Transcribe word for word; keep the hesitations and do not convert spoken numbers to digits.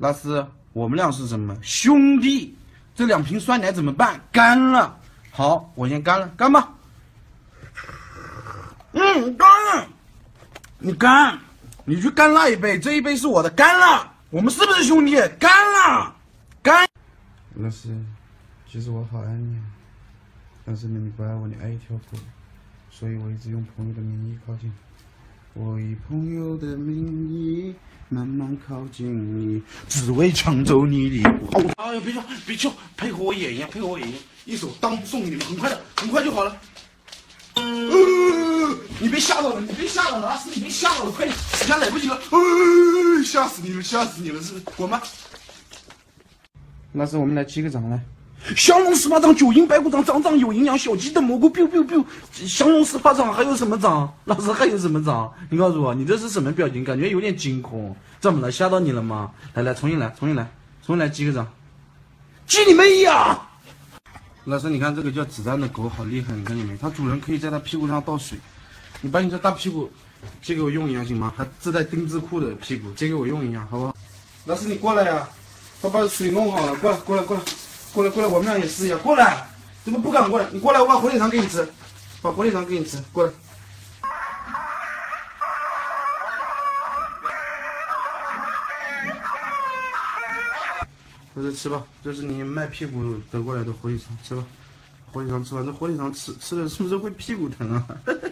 老师，我们俩是什么兄弟？这两瓶酸奶怎么办？干了。好，我先干了，干吧。嗯，干了。你干，你去干那一杯，这一杯是我的，干了。我们是不是兄弟？干了，干。老师，其实我好爱你，但是你不爱我，你爱一条狗，所以我一直用朋友的名义靠近。我以朋友的名义慢慢靠近你，只为抢走你的哦！哎呀，别叫，别叫，配合我演一下，配合我演一下，一手当送你们，很快的，很快就好了。呃，你别吓到了，你别吓到了，阿斯，你别吓到了，快点，时间来不及了。呃，吓死你们，吓死你们，是滚吧。老师，我们来击个掌来。降龙十八掌，九阴白骨掌，掌掌有营养，小鸡炖蘑菇 biu biu biu。降龙十八掌还有什么掌？老师还有什么掌？你告诉我，你这是什么表情？感觉有点惊恐，怎么了？吓到你了吗？来来，重新来，重新来，重新来，击个掌。击你妹呀！老师，你看这个叫子弹的狗好厉害，你看见没？它主人可以在它屁股上倒水。你把你这大屁股借给我用一下行吗？还自带丁字裤的屁股，借给我用一下好不好？老师，你过来呀！我把水弄好了，过来，过来，过来。过来过来，我们俩也试一下。过来，怎么不敢过来？你过来，我把火腿肠给你吃，把火腿肠给你吃。过来，在这吃吧，这是你卖屁股得过来的火腿肠，吃吧。火腿肠吃完，这火腿肠吃吃了是不是会屁股疼啊？